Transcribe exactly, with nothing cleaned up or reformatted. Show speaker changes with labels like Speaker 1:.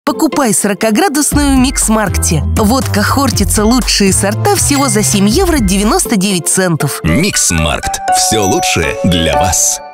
Speaker 1: Покупай сорокаградусную в Микс-маркте. Водка Хортица лучшие сорта всего за семь евро девяносто девять центов.
Speaker 2: Микс-маркт. Все лучшее для вас.